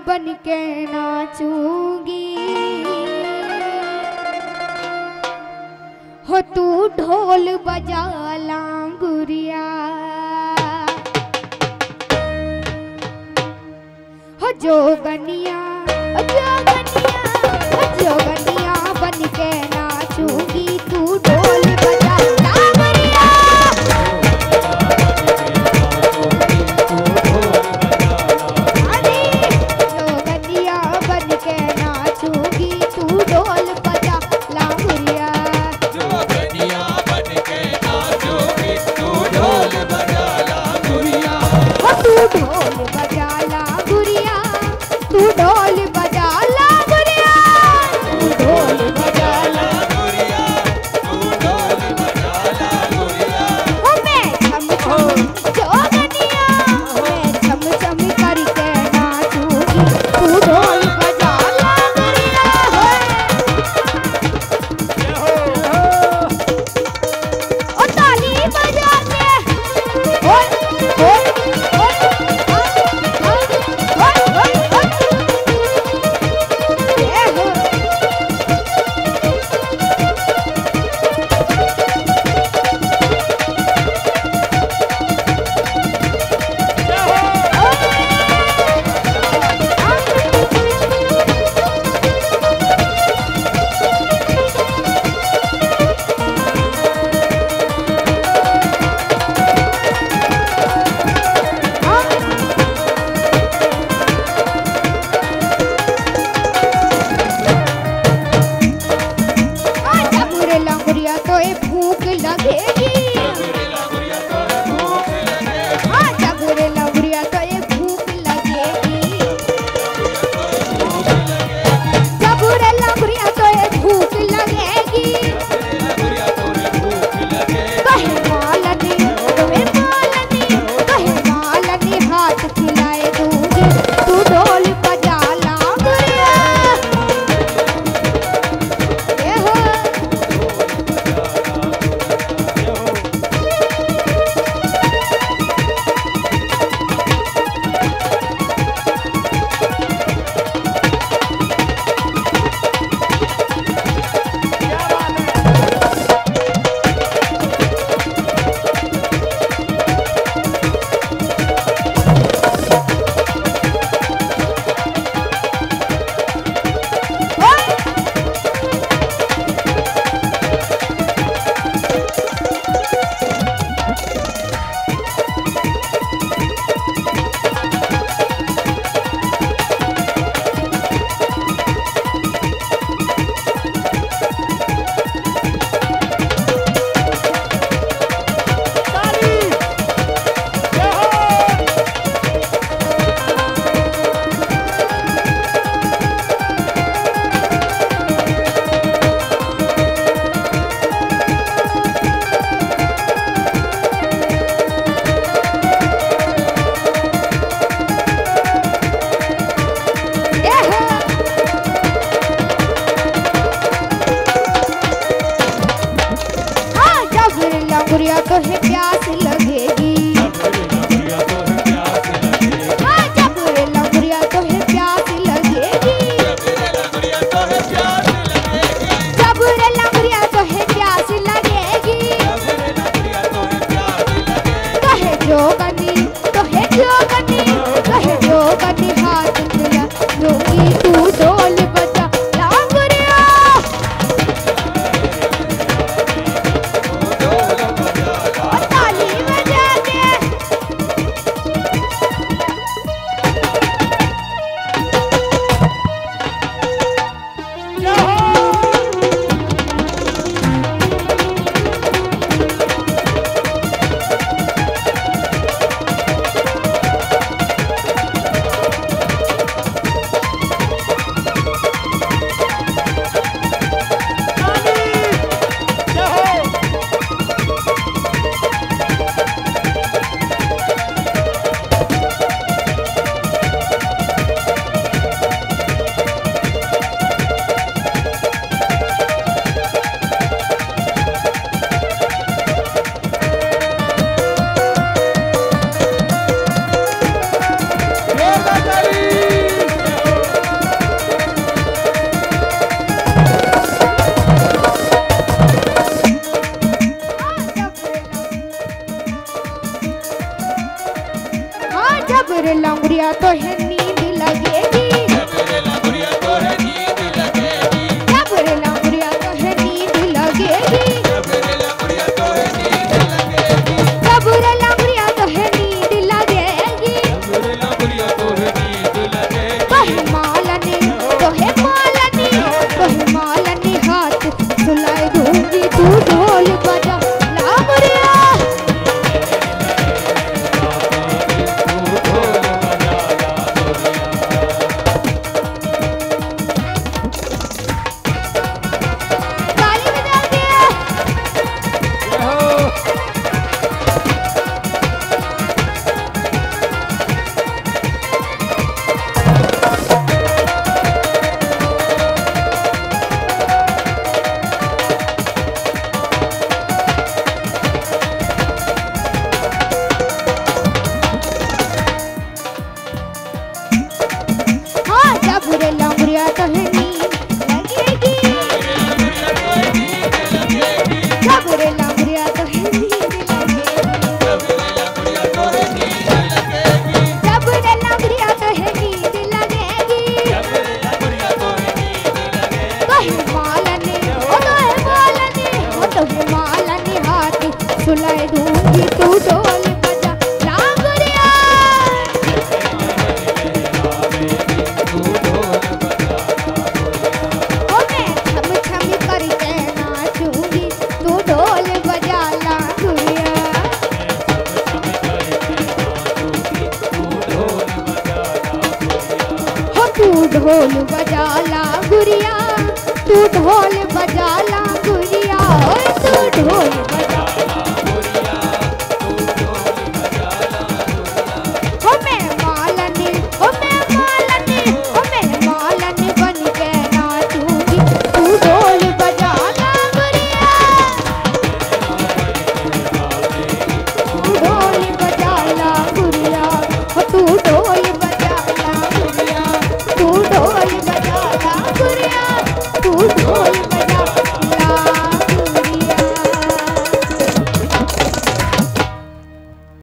बन के नाचूंगी हो तू ढोल बजा लांगुरिया हो जोगनिया जोगनिया बन के नाचूंगी तू ढोल बजा लांगुरिया अरे जोगनिया बन के नाचूंगी तू ढोल बजा लांगुरिया जोगनिया बन के नाचूंगी तू ढोल बजा लांगुरिया तू ढोल बजा लांगुरिया तू ढोल बजा लांगुरिया तू ढोल बजा लांगुरिया तू ढोल बजा लांगुरिया ओ मैं छम छम जोगनिया मैं छम छम करके नाचूंगी तू ढोल बजा लांगुरिया ओ ताली बजा के ओए ओए ओए रे लंगड़िया तो है नींद लगेगी, जब रे लंगड़िया तो है नींद लगेगी, जब रे लंगड़िया तो है नींद लगेगी। तो हिमालनी ओ तो हिमालनी ओ तो हिमालनी हाथ सुलाए दूंगी तू ढोल बजा लांगड़िया। ओ मैं छम छम करके नाचूंगी तू ढोल बजा लांगड़िया। हो तू ढोल बजा लांगड़िया, तू ढोल बजा लांगड़िया, ओए तू ढोल